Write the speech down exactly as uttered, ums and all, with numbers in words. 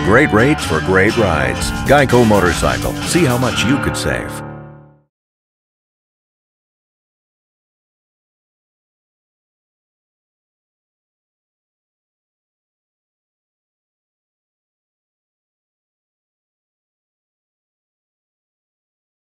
Great rates for great rides. Geico Motorcycle. See how much you could save.